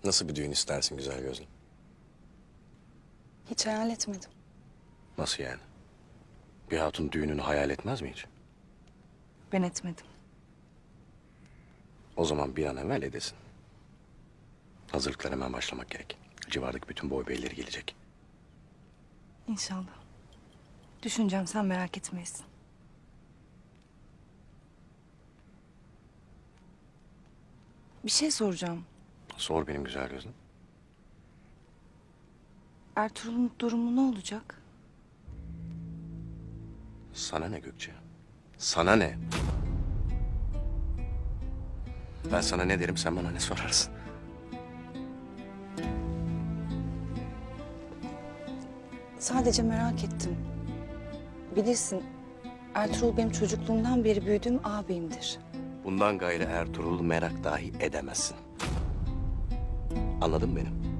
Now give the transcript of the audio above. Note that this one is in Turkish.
Nasıl bir düğün istersin güzel gözlüm? Hiç hayal etmedim. Nasıl yani? Bir hatun düğününü hayal etmez mi hiç? Ben etmedim. O zaman bir an evvel edesin. Hazırlıklara hemen başlamak gerek. Civardaki bütün boy beyleri gelecek. İnşallah. Düşüneceğim, sen merak etmeyesin. Bir şey soracağım. Sor benim güzel gözlüm. Ertuğrul'un durumu ne olacak? Sana ne Gökçe? Sana ne? Ben sana ne derim, sen bana ne sorarsın? Sadece merak ettim. Bilirsin, Ertuğrul benim çocukluğumdan beri büyüdüğüm ağabeyimdir. Bundan gayrı Ertuğrul merak dahi edemezsin. Anladın mı beni?